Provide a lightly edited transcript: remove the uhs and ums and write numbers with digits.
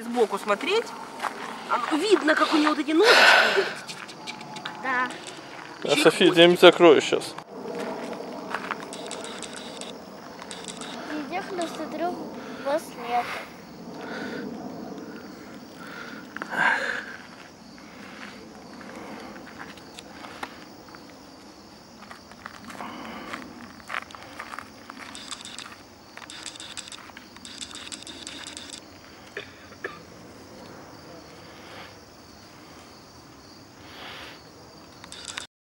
сбоку смотреть, видно, как у нее вот эти ножички идут. Да. А София, я не закрою сейчас. Везде смотрю во след.